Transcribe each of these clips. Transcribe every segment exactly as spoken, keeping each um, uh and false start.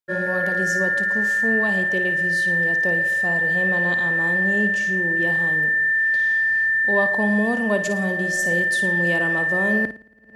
Waangalizi watukufu wa television ya taifa rehema na amani juu ya hanyu wakomor wa johandisa yetu ya Ramadhan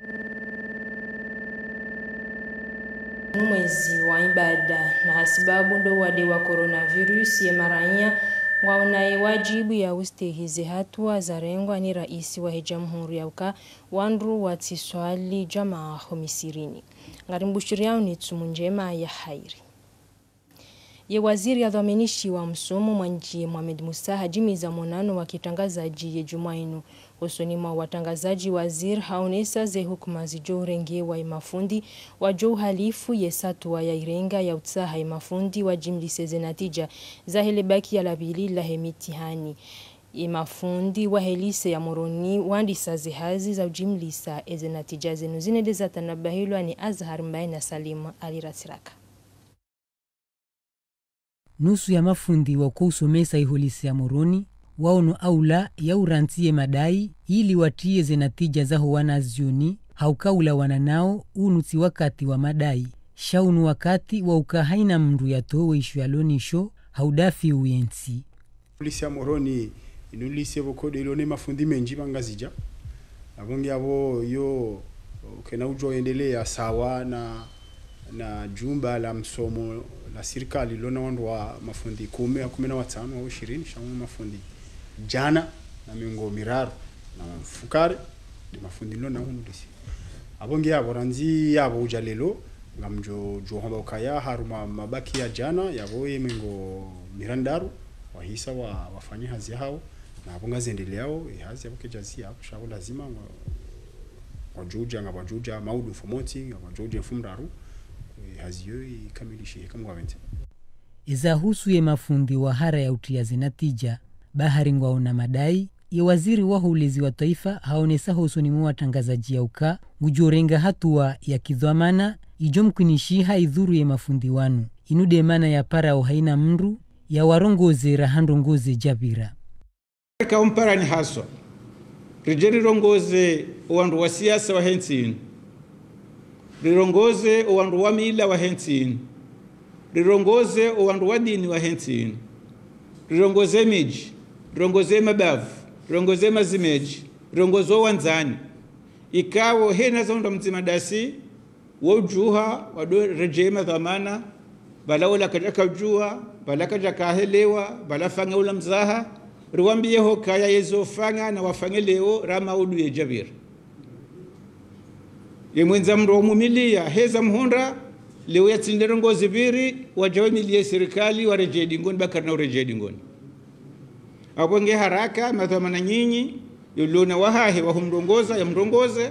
mwezi wa ibada na hasibabu ndo wade wa coronavirus ye maranya waonaye wajibu ya ustehize hatua za rengwa ni raisi wa jamhuri ya uka wandru watiswali jamaa homisirini ngarimbushiriao ni tumunjema ya hairi ye waziri ya dhaminishi wa msomo mwanji Mohamed Musa hajimiza monano wa kitangazaji ye Jumainu husoni mwa watangazaji waziri haonesa ze hukuma zijo renge wa imafundi wajo halifu ye satua ya irenga ya utsaha imafundi wa jimlise ze natija za helebaki ya labili la hemitihani imafundi wa helise ya moroni wandisa zihazi za ujimlisa eze natija zenu zinedeza tanabahilwa ni Azhar Mbaye na Salima Aliratiraka. Nusu ya mafundi wa kusomesa iholisi ya moroni waono aula ya urantie madai ili watie zenatija za huwana zioni haukaula wananao unuti wakati wa madai shaunu wakati wa ukahaina mndu ya towe ishu ya lonisho haudafi uyensi. Polisi ya moroni inulisi ya vokode ilone mafundi menji bangazija abongi abo yo kena ujo endelea sawa na na jumba la msomo la serikali lona wandu wa mafundi kumi ya kumi na watano au ishirini shamu mafundi jana na miongo miraru na fukare di mafundi lona hundisi abongi yabo ranzi yabo ujalelo ngamjo johomba ukaya haruma mabaki ya jana yabo yemengo mirandaru wahisa wa wafanya hazi hao na abonga zendeleao hazi yabo kejazi hapo shawo lazima wajuja ngabajuja maudu fomoti ngabajuja fumraru haziyo ikamilishe kama wawente iza husu ye mafundi wa hara ya utia zinatija bahari ngwaona madai ye waziri wa hulezi wa taifa haonesa husuni mwa tangazaji ya uka ujorenga hatua ya kidhamana ijomkunishi haidhuru ye mafundi wanu inude mana ya para haina mndu ya warongoze rahando ngoze jabira ka umpara ni haso rijeri rongoze wandu wa siasa wa hensini rirongoze wandu wa mila wa hensini rirongoze wandu wa dini wa hensini rirongoze miji rirongoze mabavu rirongoze mazimeji rirongoze wanzani ikawo hena zondo mzima dasi wojuha wado rejema dhamana bala wala kajaka jua bala kajaka helewa bala fanga ula mzaha riwambie ho kaya yezo fanga na wafanye leo rama udu ye jabir ye mwenza mro mumilia heza mhonda leo ya tindero ngozi biri wajawe milie serikali warejedi ngoni bakar na urejedi ngoni abonge haraka madhamana nyinyi yulona wahahe wa humrongoza ya mrongoze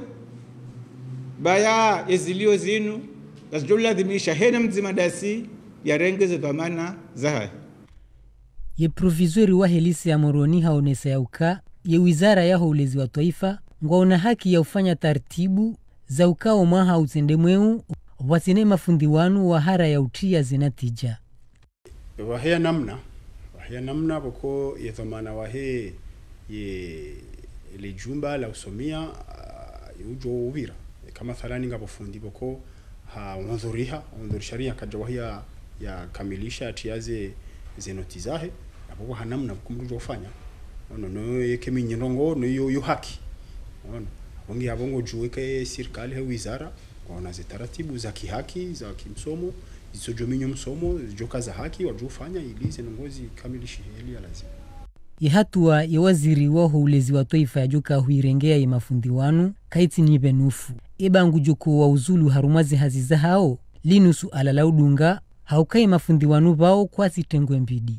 baya ezilio zinu lazjola dhimisha hena mzima dasi ya rengeze dhamana zaha ye provizori wa helisi ya moroni haonesa ya uka ye wizara ya hulezi wa taifa ngwaona haki ya ufanya tartibu za ukao maha utendemweu watine mafundi wanu wa hara ya utia zinatija wahea namna wahea namna boko ye dhamana wahe ye ile jumba la usomia uh, ujo ubira kama thalani ngabofundi boko ha unzuriha unzurisharia kajawahia ya kamilisha atiaze zenotizahe aboko hanamna kumrujo ufanya ono no yeke minyirongo no yo yo haki ono bongi abongo juweke serikali he wizara wana zitaratibu za kihaki za kimsomo zisojominyo msomo joka za haki wajufanya ili zenongozi kamilishi heli lazima ye hatua ye waziri wa hulezi wa taifa ya joka huirengea ye mafundi wanu kaiti nibe nufu ebangu joko wa uzulu harumazi haziza hao linusu alala udunga haukai mafundi wanu bao kwa zitengwe mbidi.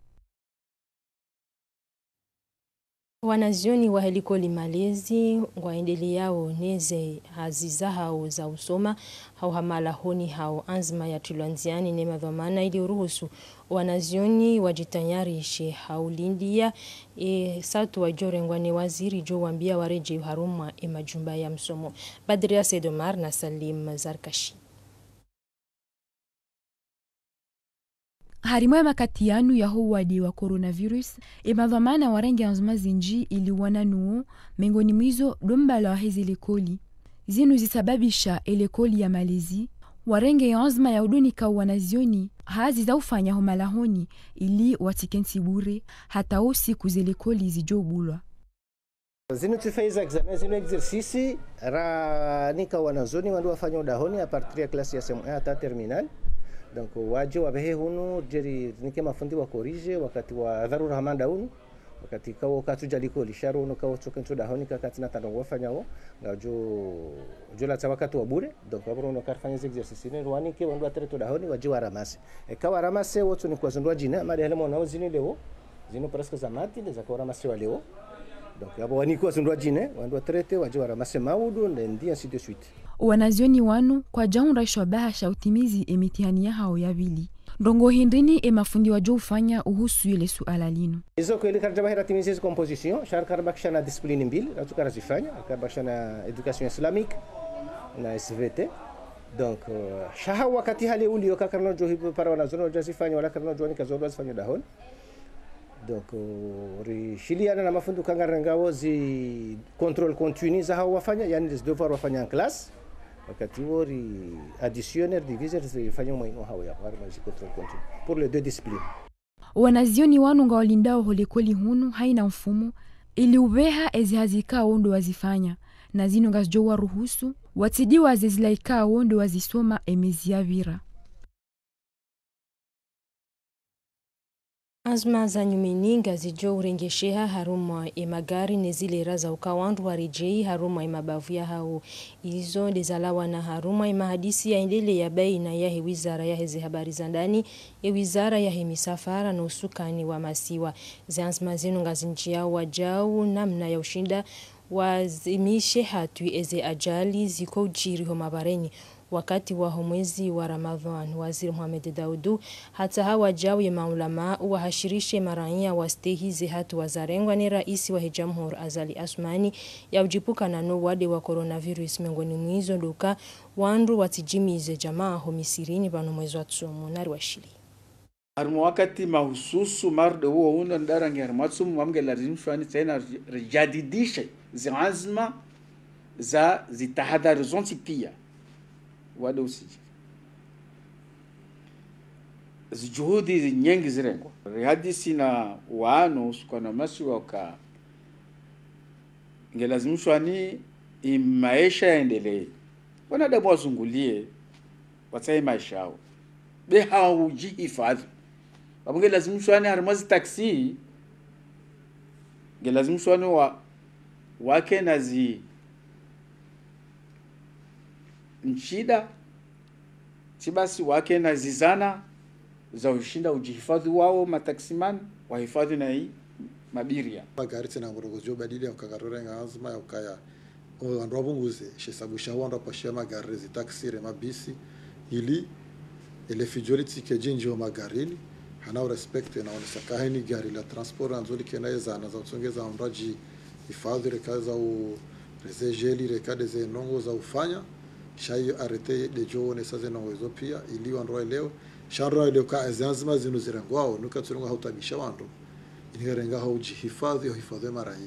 Wanazioni wa helikoli malezi waendele yao neze haziza hao za usoma hao hamala honi hao anzima ya tulanziani nema dhamana ili uruhusu wanazioni wajitanyarishe hao lindia e, satu wajorengwa ni waziri jo wambia wareje haruma e majumba ya msomo. Badria Sedomar na Salim Zarkashi. Harimo ya makatianu ya huwadi wa coronavirus emadhamana warengi anzuma zinji ili wananuo mengoni mizo domba la hezi lekoli zinu zisababisha elekoli ya Malezi warenge yanzma ya udonika wanazioni hazi za ufanya homalahoni ili watikensi bure hata o siku zelekoli zijobulwa. Zinu tufaiza examen zinu exercice ra nika wanazoni wandu wafanya udahoni a partir ya klasi ya semu hata terminal. Donc waje wabehe hunu jeri nike mafundi wa korije wakati wa dharura hamanda hunu wakati kawo katu jaliko lisharo no kawo tokentu dahoni kakati na tandongo wafanya wo ngajo jola ta wakati wa bure. Donc abro no karfanya exercice ne rwani ke wandu atreto dahoni waje waramase e kawa ramase wotu ni kwa zindwa jina made hele mona zini leo zino presque zamati de zakora ramase wa leo. Donc abo wani kwa zindwa jine wandu atrete waje waramase maudu ndi ainsi de suite. Wanazioni wanu kwa jaun raishwa bahasha utimizi emitihani ya hao ya vili. Ndongo hindrini e mafundi wajo ufanya uhusu ile suala lino. Izo kweli karja bahira timizi composition, shar karbakisha na discipline mbili, ratu karazifanya, karbakisha na education islamique na S V T. Donc uh, shaha wakati hali uli yoka karno jo hibu para wanazono jazifanya wala karno jo ni kazono zifanya dahon. Donc uh, ri shiliana na mafundu kangarangao zi control continu za hao wafanya, yani des devoir wafanya en classe. Wakati wori additionnaire diviseur zifanya mwaino hao ya warma zi control continu pour les deux disciplines. Wanazioni wanu nga walindao holekoli hunu haina mfumo ili ubeha ezi hazika ondo wazifanya na zino nga jowa ruhusu watidiwa zezilaika ondo wazisoma emezi ya vira. Azma za nyumeninga zijo urengesheha harumwa e magari nezile raza ukawandu warijei harumwa e mabavu ya hao. Izo ndezalawa na harumwa e mahadisi ya indele ya baina ya he wizara ya heze habari zandani e wizara ya he misafara na usukani wa masiwa. Zanzma zinu ngazinjia wajau namna ya ushinda wazimishe hatu eze ajali ziko ujiri ho mabareni. Wakati wa mwezi wa Ramadhan, Waziri Mohamed Daudu hata hawa jawi maulama wahashirishe maraia wastehize hatu wazarengwa ni raisi wa Jamhuri Azali Asmani ya ujipuka na no wade wa coronavirus miongoni mwizo nduka wandu watijimize jamaa homisirini bano mwezi wa tsumu nari washili. Armu wakati mahususu marde huo uno ndara ngermatsumu wamge lazim shwani tena rijadidishe ziazma za zitahadhari zonti pia wade usiji zijuhudi nyingi zirengwa hadisi na waano kwa na masi waka ngelazimishwa ni maisha yaendelee wanadamu wazungulie watai maisha yao be haujihifadhi wabunge lazimishwa ni harmazi taksi ngelazimishwa ni wa wake nazi nchida sibasi wake na zizana za ushinda ujihifadhi wao mataksiman wahifadhi na hii mabiria magari tena ngorogojo badili ya ukagarore ngazma ya ukaya o androbunguze shisabusha wanda pashia magari zi taxi mabisi ili ile fijoriti ke jinji wa magarini hana respect na onesa kahini gari la transport anzoli kenaiza na za usongeza ondaji hifadhi rekaza u rezejeli rekade ze nongo za ufanya shayo arete de jone saze na wezo pia ili wanroe leo shanroe leo ka azazima zinu zirangwao nuka tsunga hautabisha wandu inirenga hauji hifadhi au hifadhi marai.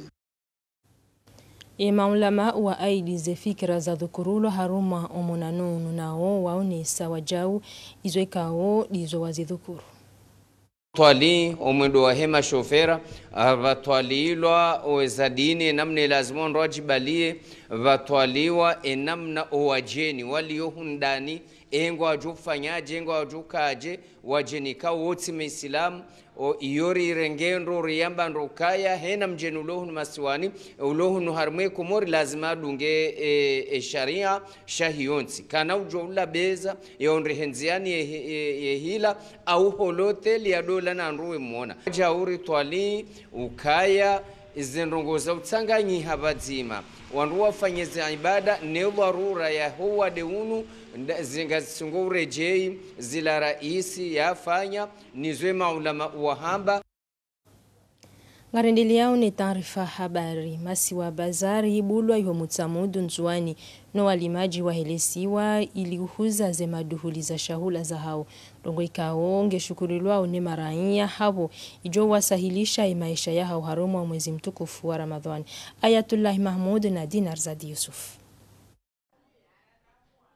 E maulama wa aidi ze fikra za dhukurulo haruma omonanunu nao waonesa wajau izoekao dizo wazidhukuru. Twali omwendo wa hema shofera vatwalilwa owezadini namna lazima nrojibalie vatwaliwa enamna owajeni waliohundani engwa wajufanyaje engwa wajukaje wajenika wote meislamu o iyori rengendo riyamba ndokaya hena mjenu ulohunu masiwani ulohunu harmwe kumori lazima dunge e, e sharia shahionsi kana ujoula beza yonrehenziani yehila ye, ye au holote liadola na nruwe muona jauri twali ukaya izendongoza utsanganyi habadzima wandu wafanyeze ibada ne dharura ya huwa deunu zinga sungurejei zila raisi yafanya nizwe maulama wahamba. Ngarendeli yao ni taarifa habari masiwa bazari ibulwa iho mutsamudu nzuani no walimaji wahelesiwa ili uhuza ze maduhuli za shahula za hao dongo ikao ngeshukurilwa une maraia habo ijo wasahilisha maisha ya hao harumu wa mwezi mtukufu wa Ramadhani. Ayatullah Mahmud na Dinar Zadi Yusuf.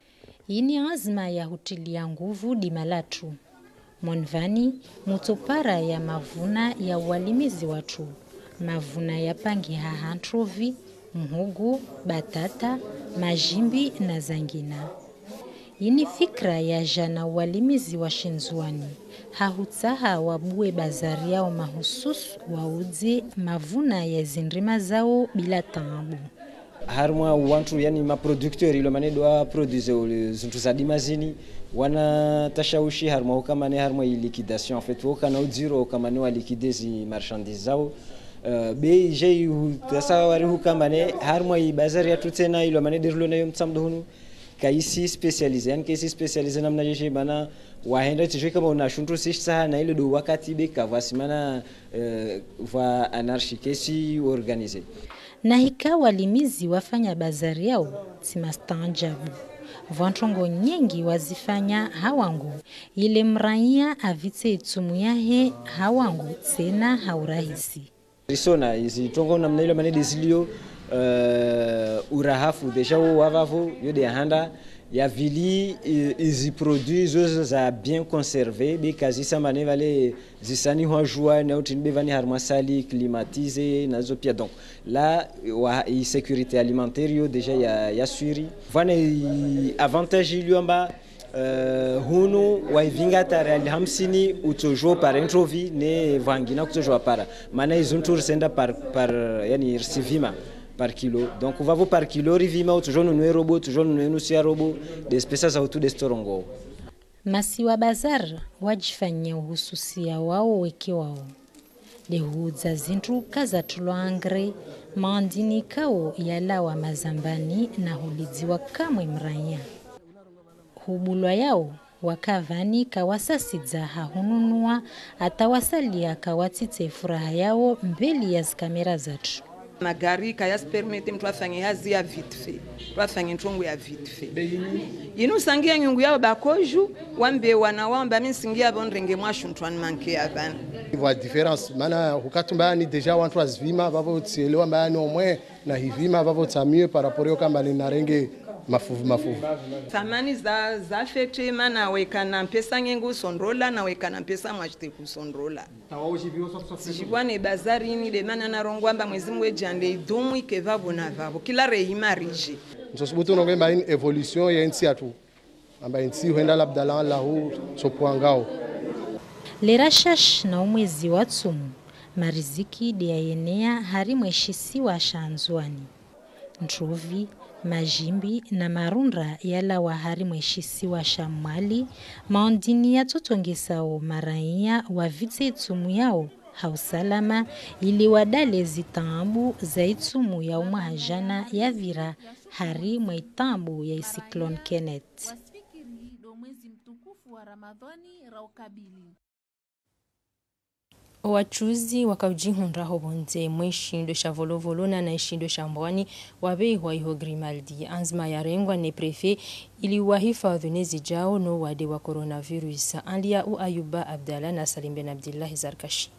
Ini azma ya hutilia nguvu dimalatu. Monvani mutopara ya mavuna ya walimizi watu. Mavuna ya pangi hahantrovi, mhugu, batata, majimbi na zangina. Ini fikra ya jana walimizi wa Shinzwani. Hahutaha wabue bazari yao mahususu wauze mavuna ya zindrima zao bila taabu. Harmwa wantu yani maproducteur ilo manedo wa produce ule zintu za dimazini wana tashawishi harmwa hukamane harmwa liquidation en fait wakana udiro hukamane wa liquidezi marchandise zao uh, bei jei tasa wari hukamane harmwa bazari ya tutena ilo manedo ilo nayo mtsamdo hunu kaisi specialize yani kaisi specialize namna jeje bana wahenda tijwe kama una shuntu sisa na ile do wakati beka vasimana uh, va anarchie si organiser na hika walimizi wafanya bazari yao simastanjabu. Vantongo nyengi wazifanya hawangu. Ile mraia avite itumu yahe hawangu tena haurahisi. Risona, izi tongo namna ile manede zilio uh, urahafu deja wavavo yode handa ya vili izi produits zo za bien conservé be kazi samane vale zisani hojua na utinbe vani harmasali climatisé nazo pia donc là wa sécurité alimentaire yo déjà ya ya suri vana avantage iliomba uh, hunu wa vinga tare hamsini utojo par introvi ne vangina kutojo para mana izuntur senda par par yani sivima par kilo. Donc on va vous par kilo rivima toujours nous robot toujours nous nous robot des spéciales auto de storongo. Masiwa bazar wajifanyia uhususia wao weke wao. Dehuza zintu kaza tuloangre mandini kao yalawa mazambani na hulidziwa kamwe mranya. Hubulwa yao wakavani kawasasidza hahununua atawasalia kawatite furaha yao mbeli ya kamera zatu. Magari kaya permete mtu afanye hazi ya vite fait. Mtu afanye ntongo ya vite fait. Inu sangia nyungu yao bakoju wambe wanawamba mimi singia bondrenge mwashu ntwani manke abana. Wa difference mana hukatumba ni deja wantu azvima babo tsielewa mbani omwe na hivima babo tsamie par rapport kama ni narenge mafuvu mafuvu. Thamani za za fete mana wekana pesa ngengu sonrola na wekana pesa mwachite kusonrola. Sijibwane bazari ni de mana na rongwamba mwezi mwejande idumu ikeva bona vavo kila reimariji. Nsosubutu nongemba in evolution ya nsi atu. Amba nsi huenda labdala la hu sopuangao. Lerashash na umwezi watsumu mariziki de ayenea hari mweshisi wa Shanzwani. Ntrovi majimbi na marunra yala wahari mweshisi wa Shamwali maondini ya totongesao maraia wa vite itumu yao hausalama ili wadale zitambu za itumu ya umahajana ya vira hari mwaitambu ya Cyclone Kenneth. Wachuzi wakaujihunra hobonze mweshindo shavolovolona na ishindo shambwani wabeihwa iho Grimaldi anzma ya rengwa ne prefe ili wahifadhi nezi jao no wade wa coronavirus anlia u Ayuba Abdallah na Salim Ben Abdullah Zarkashi.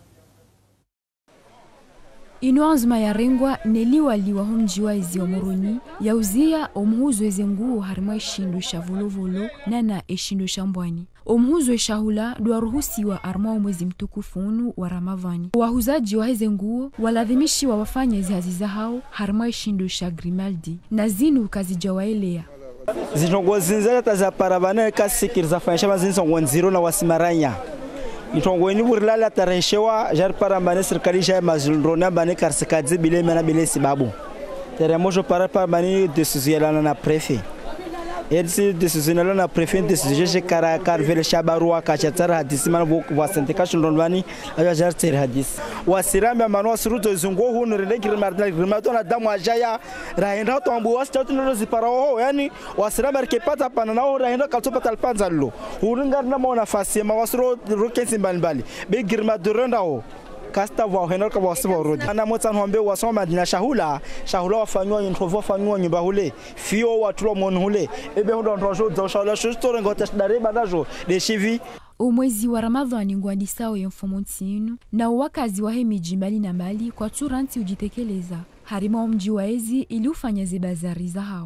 Ino anzma ya rengwa neliwa liwa homjiwa izi omuruni ya uzia omhuzo ezenguo harima ishindo shavolovolo nana ishindo shambwani. Omhuzo shahula duaruhusi wa arma mwezi mtukufunu wa Ramadhani. Wahuzaji wa heze nguo waladhimishi wa wafanya zihaziza hao harma ishindo sha Grimaldi na zinu kazijawaelea. Zitongo zinzala tazaparabana kasikir zafanyisha mazinso nziro na wasimaranya. Itongo ini burlala tareshewa jar parambane serikali ja mazulrona bane karsikadzi bile mena bile sibabu. Teremojo para parambane decision na prefet. Elsi decision na prefet decision je kara kar vele shabarua kachatara hadisi mana wasente kashundonwani aja jar ter hadis. Wasiramba manwa suruto zungo hunu rende kirmartna kirmato na damu ajaya raenda tombu wastatu no ziparao yani wasiramba kepata panana raenda kaltopa talpanzallo. Hurungar na mona fasi ma wasro rokensi mbali be girmadurenda ho kasta wa henor ka wasibo rodi ana motsan hombe wasoma dina shahula shahula wafanywa introvo wafanywa nyumba hule fio watulo mon hule ebe ndo ndo zo shala shustore ngota dare badajo de chivi. Umwezi wa Ramadhani ngwadisao ya mfumo nsinu na wakazi wa hemiji mbali na mbali kwa turanti ujitekeleza harima mji wa ezi ili ufanya zibazari za hao.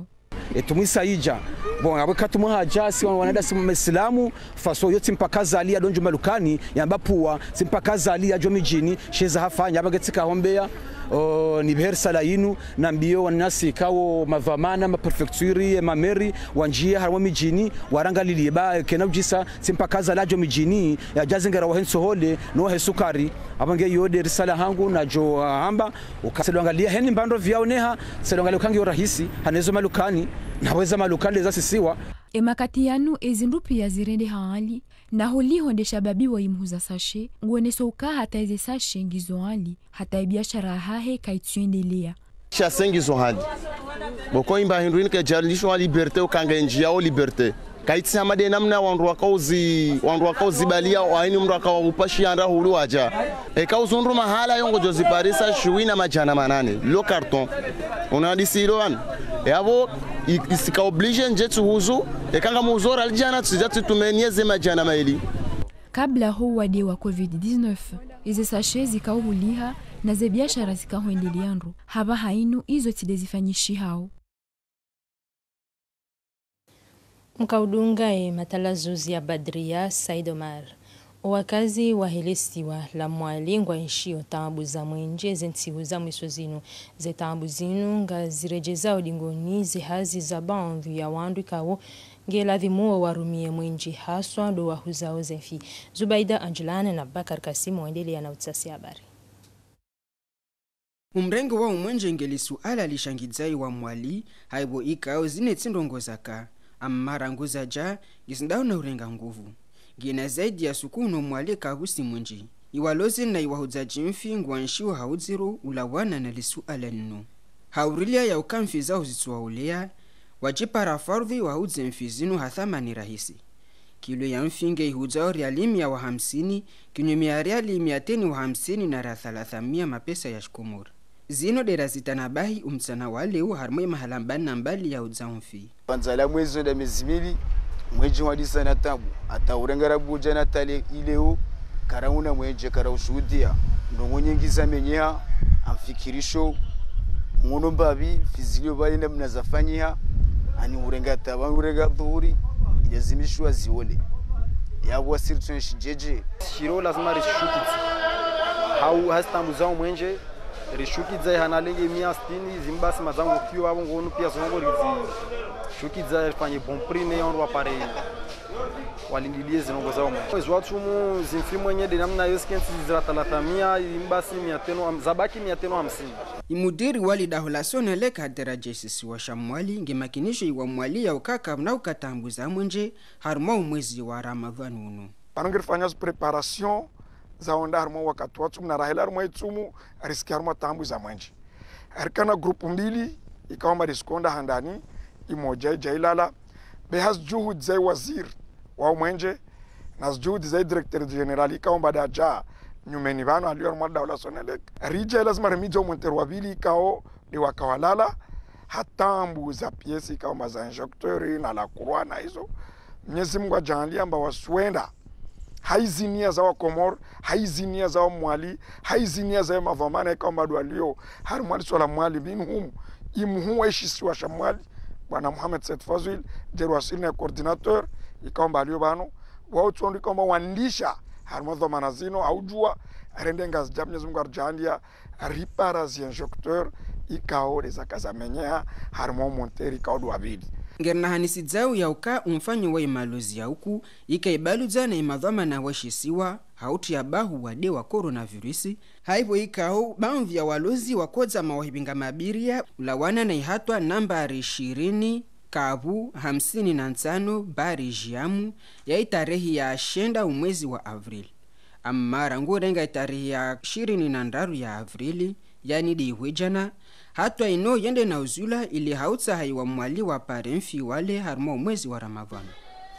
etumisa ija bon abo katumu haja si wanaenda si Muislamu faso yote mpaka zali adonjo malukani yamba puwa simpaka zali ajo mijini sheza hafanya abagetika hombea Uh, ni beher salayinu na mbio wanasi kawo mavamana maprefecture mameri wanjia harwa mijini waranga liliba kena ujisa simpakaza lajo mijini ya jazingara wa henso hole no hesukari abange yode risala hangu na jo uh, hamba ukaselwangalia heni mbando vyaoneha selwangalia kangi rahisi hanezo malukani naweza malukani za sisiwa emakati yanu ezindupi ya zirende haali na holi honde shababi wa imuza sashe ngwene soka hata eze sashe ngizo hali hata ibiashara hahe kaituendelea sha sengizo hali boko imba hinduini ke jarlisho wa liberte ukanga njia o liberte kaitsi hamade namna wandu wakauzi wandu wakauzi balia waini mndu akawupashi anda hulu waja e kauzundu mahala yongo jozi parisa shuina majana manane lo carton unadisi ilo an yabo isika oblige njetu huzu e kanga muzora alijana tuzati tumenieze majana maili kabla ho wade wa covid dix-neuf ize sashe zikauhuliha na ze biashara zikahoendeleandro haba hainu izo tidezifanyishi hao Mkaudunga e matalazuzi ya Badria Saidomar. Wakazi wa helestiwa la mwalingwa nshio tambu za mwenje zentihu za mwisozinu. Ze tambu zinu nga zirejeza odingoni zihazi za bandu ya wandu kawo ngela dhimuo warumie mwenje haswa do wahuzao zenfi. Zubaida Angelane na Bakar Kasimu waendelea na utsasi habari. Umrengo wa umwenje ngeli suala lishangizai wa mwali haibo ikao zine tsindongo zaka. Amara nguza ja gisindao na urenga nguvu. Gina zaidi ya sukuno mwali kahusi mwenji. Iwalozi na iwahuzaji mfi nguanshiwa hauziru ulawana na lisu ala nino. Haurilia ya ukamfi za uzituwa ulea, wajipara farvi wahuze mfi zinu hathama ni rahisi. Kilo ya mfinge ihuzao rialimi ya wa hamsini, kinyumi ya rialimi ya teni wa hamsini na rathalathamia mapesa ya shkumura. Zino dera zitanabahi umtsana wale u harmwe mahalambani na mbali ya udzamfi. Panzala mwezi da mizimili, mweji wadisa na tabu. Ata urengara buja na tali ileo, karauna mweje kara ushudia. Ndongonye ngiza menyeha, amfikirisho, mwono babi, fizilio bali na mnazafanyiha, ani urenga taba, urenga dhuhuri, ilazimishwa ziole. Ya wasiri tuneshijeje. Shiro lazima rishukiti. Hau hastambu zao mwenje, rishukiza hanalenge mia sitini zimbasi mazangu kio abo ngonu pia zongo rizi shukiza fanye bon prix ne on pare walindilie zinongo zao mwezi watu mu zimfi mwenye de namna yoskensi zira talatamia imbasi mia tano zabaki mia tano hamsini. Imudiri wali dahulasone leka daraja sisi wa shamwali ngemakinisho iwa mwali ya ukaka na ukatambuza mwenje haruma mwezi wa Ramadhani uno. Panongirifanya preparation za onda harmo wakati watu na rahela harmo itumu riski harmo tambu za mwenji arkana grupu mbili ikaomba riskonda handani imoja jailala behas juhud zai wazir wa mwenje na juhud zai director general ikaomba daja nyumeni bano aliyo harmo dawla sonelek rija lazima remijo monteru wabili ikao de wakawalala hatambu za piesi ikaomba za injecteur na la croix na hizo Mwenyezi Mungu ajalie amba waswenda haizinia za wakomor, haizinia za mwali, haizinia za mavamana kama dualio har mwali swala mwali minhum imhu aishi wa shamwali bwana Muhammad Said Fazil jerwasili na coordinateur ikaomba alio bano wao tuondi kama waandisha har mavamana zino aujua rendenga za Mwenyezi Mungu arjandia ripara zi injecteur ikao za kaza menyea har mo monteri ikao duabidi Ngerna hanisi zao ya uka umfanyo wa imalozi ya uku, ika ibaluza na imadhama na washisiwa, hauti ya bahu wade wa coronavirusi, haivo ikao baumvi ya walozi wa koza mawahibinga mabiria, ulawana na ihatwa nambari ishirini, kabu, hamsini na nsano, bari jiamu, ya itarehi ya shenda umwezi wa Avril. Amara ngurenga itarehi ya shirini na ndaru ya Avrili, yani di huijana, hatwa ino yende na uzula ili hautsa haiwa mwali wa paremfi wale harmo mwezi wa Ramadhani.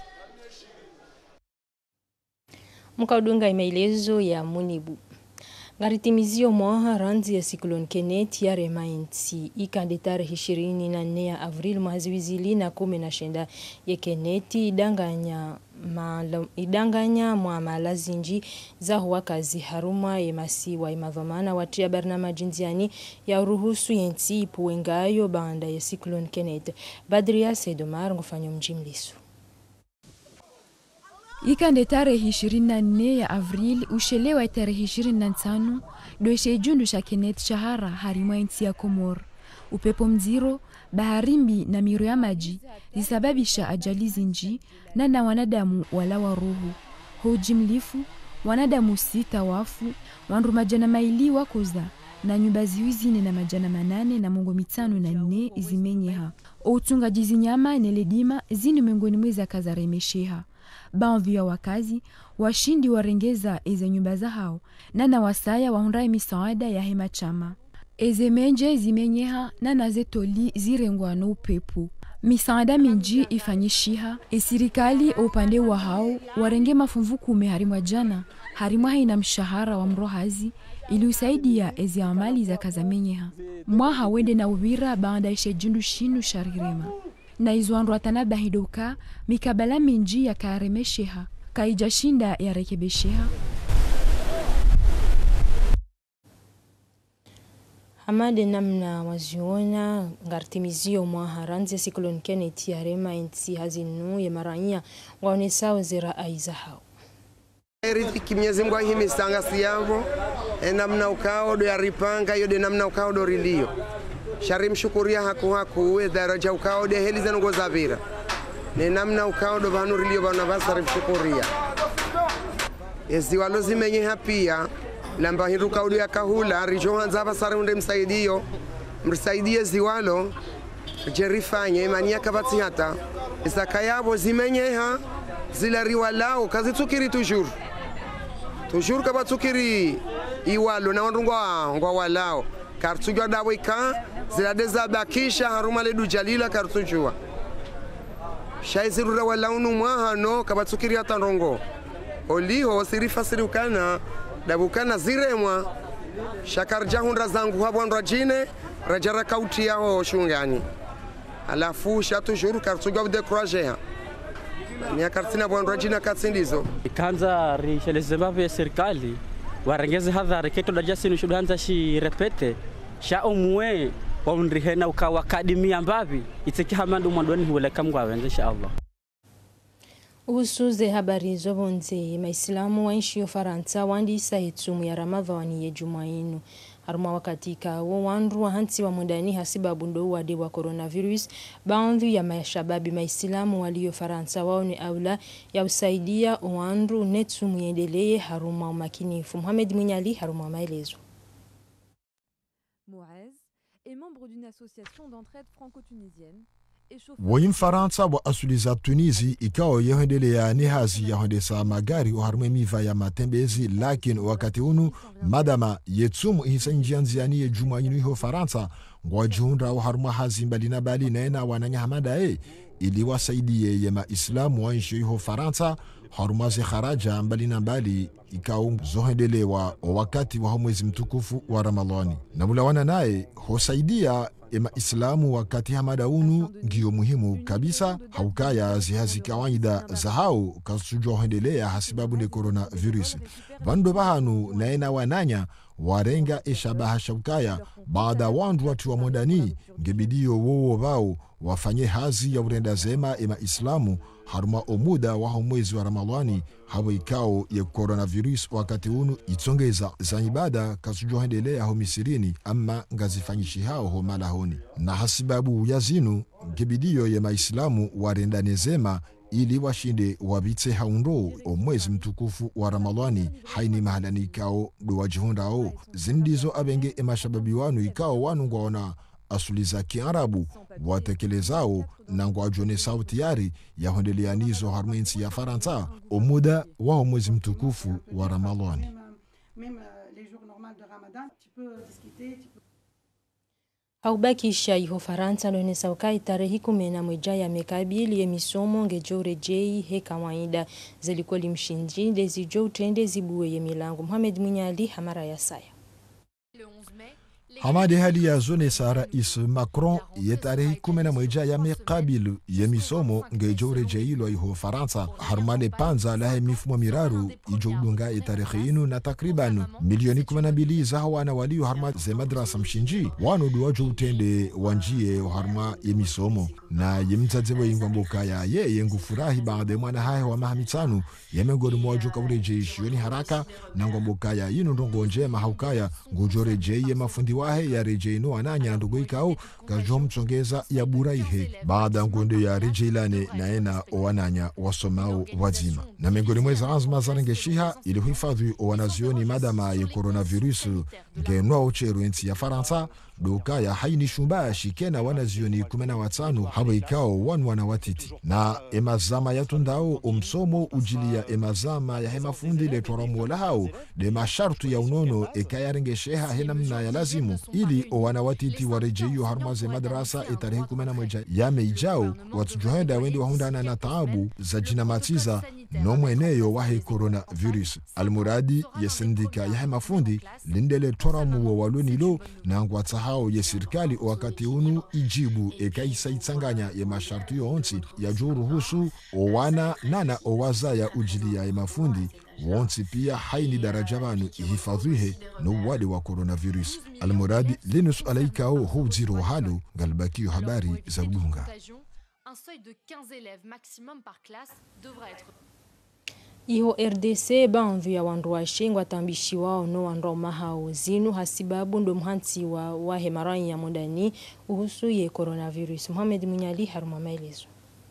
Mkaudunga imaelezo ya Munibu. Ngaritimizio mwaha ranzi ya Cyclone Kenneth ya remainti ikande tarehe ishirini na nne ya Avril mwezi wizili na kumi na shenda ya Kenneth idanganya Malo, idanganya muamala zinji za wakazi haruma emasi wa imavamana watia barnama jinziani ya uruhusu yenti ipuengayo banda ya Cyclone Kenneth. Badria Sedomar ngufanya mjimlisu. Ikande tarehe ishirini na nne ya Avril ushelewa tarehe ishirini na tano doeshe jundu sha Kenneth shahara harima inti ya Komor. Upepo mziro, baharimbi na miro ya maji zisababisha ajali zinji na na wanadamu wala wa roho. Hoji mlifu, wanadamu sita wafu, wandu majana maili wakoza na nyumba ziwizine na majana manane na mungo mitano na nne izimenyeha. Outunga jizinyama neledima zini mengoni mweza kazaremesheha. Baadhi ya wakazi washindi warengeza eze nyumba za hao na na wasaya waundaye misaada ya hema chama. Eze menje zimenyeha na nazetoli zirengwa na upepo. Misaada minji ifanyishiha esirikali upande wa hao warenge mafunvu kume harimwa jana harimwa haina mshahara wa mrohazi ili usaidia ezi amali za kazamenyeha. Mwaha wende na ubira baada ishe jundu shinu sharirema. Na izuandu atanaba hidoka mikabala minji ya karemesheha kaijashinda ya rekebesheha. Hamade namna waziona ngartimizio mwaha ranzi ya Cyclone Kenneth ya rema inti hazinu ya maranya waonesao zira aiza hao. Riziki Mwenyezi Mungu ahimistanga siyavo namna ukao do ya ripanga yode namna ukao do rilio. Shari mshukuria haku haku uwe daraja ukao de heli zanungo zavira. Ne namna ukao do vanu rilio vana vasa mshukuria. Ezi walozi menye hapia lamba hindu kaudu ya kahula rijohan zava sare unde msaidio msaidie ziwalo jerifanye imania kabati hata isakayabo zimenyeha zila riwalao kazi tukiri tujur tujur kaba tukiri iwalo na wandungwa ngwa walao kartujwa dawika zila deza bakisha haruma ledu jalila kartujwa shaizirura walaunu mwahano kaba tukiri hata ndongo oliho sirifa sirukana dabukana ziremwa shakarja hundra zangu habondra jine rajara kauti yao shungani alafu shatu shuru kartuga de croager ni kartina bondra jina katsindizo ikanza rishelezema vya serikali warengeze hadhari keto dajasini shudanza shi repete sha omwe waundrihena ukawa akademia mbavi iteki hamandu mwandoni hueleka mgwawenze inshallah. Usuze habari zobonze maislamu wa nchi ya Faransa wandisa itumu ya Ramadhani ya Jumainu haruma wakati kawo wandu wa hansi wa mundani hasibabu ndo wade wa coronavirus baadhi ya mashababi maislamu walio Faransa waone aula ya usaidia wandu netumu yendelee haruma umakinifu. Mohamed Mwinyali haruma maelezo. Mouaz est membre d'une association d'entraide franco-tunisienne. Woyin Faransa wa asuliza Tunisi ikao yahendelea ni hazi yahendesa magari uharume miva ya matembezi lakini wakati unu madama yetsumu ihisa njianziani ya Jumainu iho Faransa ngwajihunda uharuma hazi mbali na bali na ena wananya hamada e ili wasaidie ya maislamu wa nchi iho Faransa haruma ze kharaja mbali na bali ikao zohendelewa wakati wa mwezi mtukufu wa Ramadhani na mulawana nae hosaidia ema islamu wakati hamada unu ngiyo muhimu kabisa haukaya zihazi kawaida za hao kasujo hendelea hasibabu ne coronavirus bando bahanu na ena wananya warenga eshabaha shaukaya baada wandu watu wa modani ngebidio wowo vao wafanye hazi ya urenda zema ema islamu haruma omuda wa mwezi wa Ramadhani hawa ikao ya coronavirus wakati unu itongeza za ibada kasujo hendelea ho misirini ama ngazifanyishi hao ho malahoni na hasibabu ya zinu ngebidio ya maislamu warenda nezema ili washinde wabitse haundo omwezi mtukufu wa Ramadhani haini mahalani ikao do wajihondao zindizo abenge emashababi wanu ikao wanu ngwaona asuliza kiarabu watekelezao na ngwajone sauti yari ya hondelianizo harmensi ya Faransa omuda wa mwezi mtukufu wa Ramadhani. Haubakisha iho Faransa lone saukai tarehi kumena mweja ya mekabili ya misomo ngejo rejei he kawaida zilikuwa limshinji dezi jo utende zibuwe ya milangu. Mohamed Munyali hamara ya saya. Hamadi hali ya zone sa rais Macron ye tarehi kumena mweja ya mekabilu ya misomo ngejo rejeilo iho Faransa harumale panza lahe mifumo miraru ijo udunga ye tarehi inu na takribanu milioni kumena bili za hawana waliyo harma ze madrasa mshinji wano duwajo utende wanjie harma ye misomo na ye mtadzewe ingwamboka ya ye yengu furahi baade mwana hae wa mahamitanu ye mengoni mwajo kaurejeisho yoni haraka na ngwamboka ya inu ndongonje mahaukaya ngujo rejei ye mafundi wahe ya rejeino ananya ndugu ikao gajo mchongeza ya buraihe baada ngonde ya rejeilane na ena owananya wasomao wazima na mengoni mweza azma zarengeshiha ili huifadhi owanazioni madama ya coronavirus ngenwa ucheru enti ya Faransa doka ya haini shumba shikena wanazioni kumena watanu habo ikao wanu wanawatiti na emazama ya tundao umsomo ujilia emazama ya hemafundi le toramuola hao de mashartu ya unono ekaya rengesheha henamna ya lazimu ili wanawatiti warejeyo harmaze madrasa etarehe kumena mweja ya meijao watujohenda wendi wahundana na taabu za jinamatiza no mweneyo wahe coronavirus almuradi ya sindika ya hemafundi lindele toramuo walonilo na ngwata hao ye serikali wakati unu ijibu ekaisa itsanganya ye mashartu yonti ya juru husu owana nana owaza ya ujili ya mafundi wonti pia haini daraja banu ihifadhihe no wade wa coronavirus almuradi linus alaikao hujiro halo galbakiyo habari za Bunga. Un seuil de quinze élèves maximum par classe devra être. Iho R D C banvu ya wandu wa shingwa tambishi wao no wandu mahao zinu hasibabu ndo mhansi wa wahe marani ya mondani uhusu ye coronavirus. Mohamed Munyali haruma maelezo.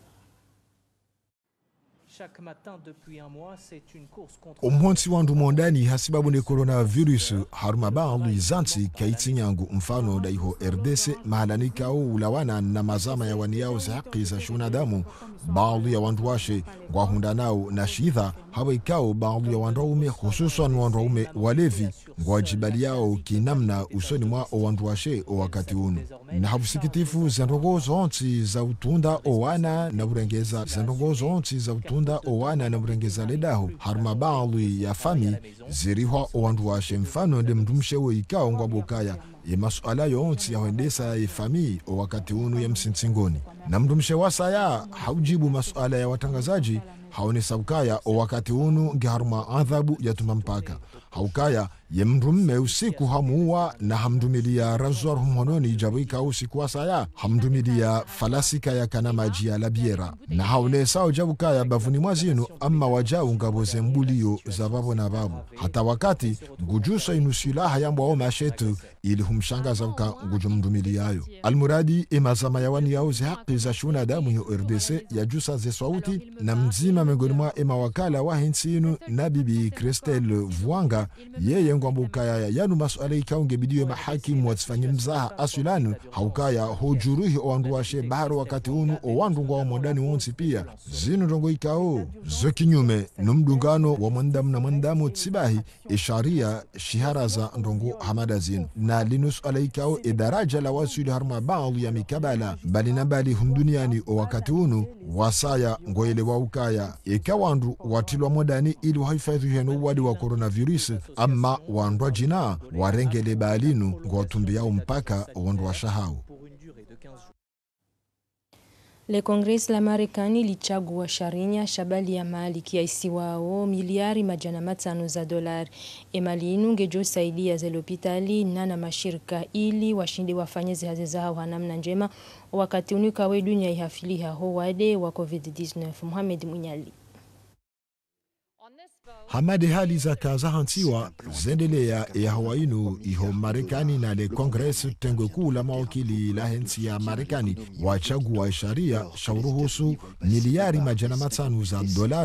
Omhonsi wandu mondani hasibabu ne coronavirus haruma baadhi izanti kaiti nyangu mfano da iho R D C mahalani kao ulawana na mazama ya waniao za haki za shunadamu baadhi ya wandu washe kwa hundanao na shidha hawa ikao baadhi ya wanduume hususan wanduume walevi kwa jibali yao kinamna usoni mwa wandu washe o wakati unu na hafusikitifu zendogozo onti za utunda owana na urengeza zendogozo onti za utunda owana na urengeza ledaho haruma baadhi ya fami zirihwa wandu washe mfano de mdumshewe ikao ngwa bokaya ye masuala yonti ya wendesa ya fami o wakati unu ya msintingoni na mdumshe wasaya haujibu masuala ya watangazaji haone saukaya o wakati unu ngeharuma adhabu ya tumampaka haukaya ye mdumme usiku hamuwa na hamdumilia razwar humhononi jabika usiku wasaya hamdumilia falasika ya kanamaji ya labiera na haule sao jabukaya bavuni mwazinu ama wajau ngaboze mbulio za babo na babu hata wakati ngujusa inusilaha yambo au mashetu ili humshanga zawka ngujumdumiliayo almuradi emazama ya wani yao zi haki za shuna damu yu R D C ya jusa ze swauti na mzima mengoni mwa ema wakala wa hensinu na bibi Christelle Vuanga yeye ngwambuka ya yanu masuala ikaunge bidiwe mahakimu watifanye mzaha asulanu haukaya hojuruhi o wandu washe baharo wakati unu o wandu ngwa wa mondani wonsi pia zinu rongo ikao zokinyume numdungano wa mwandamu na mwandamu tsibahi isharia shiharaza ndongo hamada zinu na linus alaikao edaraja la wasuli harma baadhi ya mikabala bali na bali hunduniani o wakati unu wasaya ngoele wa ukaya ikawandu watilwa modani ili wahifadhi heno wadi wa coronavirus ama wandu jina warengele balinu ngotumbi yao mpaka wandu wa shahau. Le Congress la Marekani lichagua sharinya shabali ya mali kiaisi wao miliari majana matano za dolari. Emali inu ngejo saidia za lopitali na na mashirika ili washindi wafanye zihazi zao hanamna njema wakati unika we dunia ihafili haho wade wa COVID nineteen. Mohamed Munyali. Hamade hali za kaza hantiwa zendelea ya Hawainu iho Marekani na le Congress tengo kuu la mawakili la hensi ya Marekani wachagua sharia shauruhusu miliari majana matano za dolaru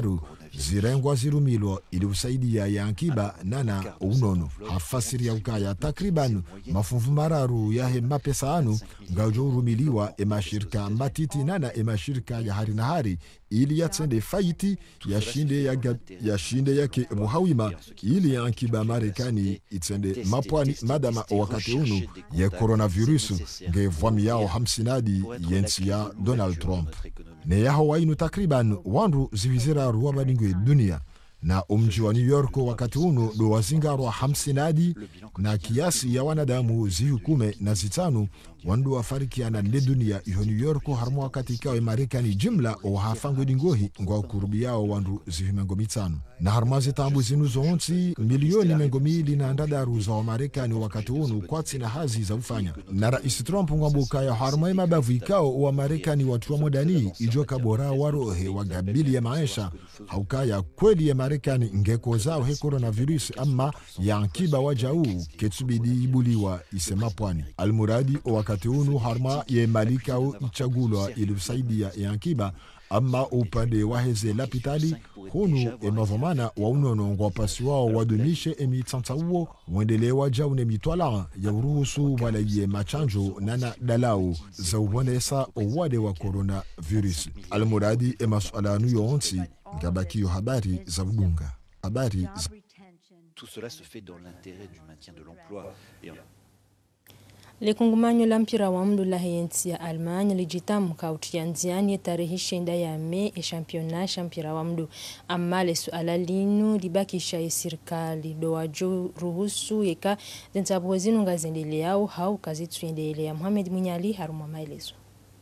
zirengwa zirumilwa ili usaidia ya ankiba nana unono hafasiri ya ukaya takriban mafunvu mararu ya he mapesa anu ngaujo urumiliwa ema shirika matiti nana ema shirika ya hari na hari ili yatsende faiti ya shinde ya, ya shinde yake muhawima ili ya ankiba Marekani itsende mapwani madama wakati unu ya coronavirus nge vwami yao hamsinadi yensi ya Donald Trump. Ne yaho wainu takriban wandu zivizira ruwa badingwe dunia na umji wa New York wakati unu do wazingarwa hamsinadi na kiasi ya wanadamu zihukume na zitanu wandu wafarikiana ne dunia iho New York harmu wakati ikawe Marekani jimla o hafangwe dingohi ngwa kurubi yao wandu zihumengo mitanu na harmazi tambu zinu zonti milioni mengo mili na andadaru za wa Marekani wakati unu kwatsi na hazi za ufanya na Rais Trump ngwambuka ya harma ima bavu ikao wa Marekani watu wa modani ijoka bora warohe wagabili ya maisha haukaya kweli ya Marekani ngeko zao he coronavirus ama ya ankiba wajau ketsubidi ibuliwa isema pwani almuradi o wakati unu harma ye malika u ichagulwa ilusaidia ya ankiba ama upande waheze lapitali hunu emavomana wa unono ngwapasi wao wadumishe emi tanta uo wendelewa jaune mitwala ya uruhusu wala ye machanjo nana dalao za ubonesa owade wa coronavirus almuradi emasuala anu yonti ngabaki yo habari za udunga habari za... Tout cela se fait dans l'intérêt du maintien de l'emploi et en... Likungumanyo la mpira wa mdu la hiyensi ya Almanya lijitamka utianziani tarehe shenda ya me e championat mpira wa mdu amale suala linu libakisha ya serikali doa jo ruhusu yeka zensabu zinu ngazendele yao hau kazitu yendele ya Mohamed Munyali haruma maelezo.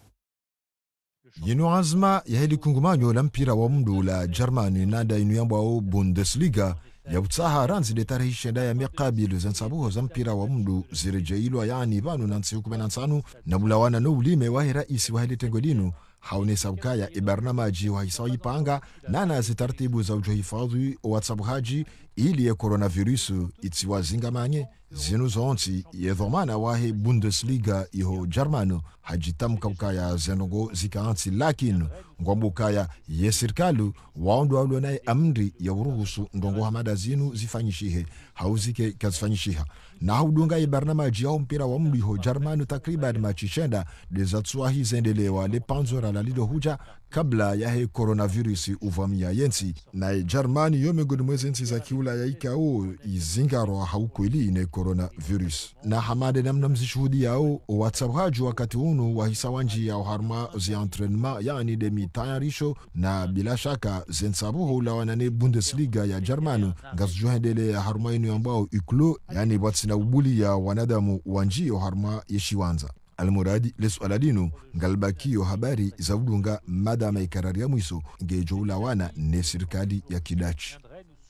Yinu azma ya hili kungumanyo la mpira wa mdu la Germany nada inu yambao Bundesliga ya utsaha ranzi de tarehe shenda ya mekabilu zansabuho za mpira wa mdu zirejeilwa yani banu nansi hukume nansanu na mulawana no ulime wahi raisi wa hili tengodinu haune sabukaya ibarnamaji wa hisawa ipanga nana zitartibu za ujohifadhi wa tsabuhaji ili ya coronavirusu itiwa zingamanye zinu zonti yedhomana wahe Bundesliga iho Germano hajitamka ukaya zenongo zikaansi lakini ngwambukaya ye sirkalu waondo walo nae amri ya uruhusu ndongo hamada zinu zifanyishihe hauzike kazifanyishiha na haudunga ibarnamaji ya mpira wa mdu iho Germano takriban machishenda dezatsuahi zendelewa le panzora la lido huja kabla ya he coronavirus uvamia yensi na Germani yome godumwezi nsi za kiula ya ikao izingaro haukweli ne coronavirus na hamade namna mzishuhudi yao watsabuhaju wakati unu wahisawanji ya uharma zi entraînement yani de mitayarisho na bila shaka zensabuho la wanane Bundesliga ya Germano ngazujuhendele ya harma inu ambao uklo yani watsina ubuli ya wanadamu wanji ya harma yeshiwanza almuradi lesu aladinu ngalbakiyo habari za udunga madama ikarari ya mwiso ngejo ulawana ne sirikali ya kidachi.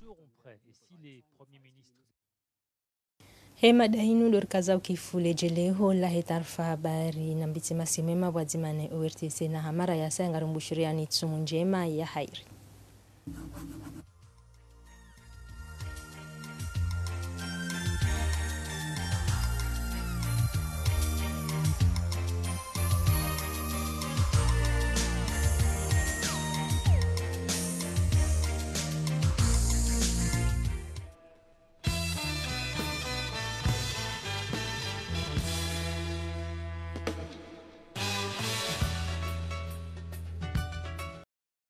Hema dahinu dorkaza ukifule jeleho la hetarfa habari na mbiti masimema wadzimane O R T C na hamara ya sayangarumbushiriani tsumu njema ya hairi.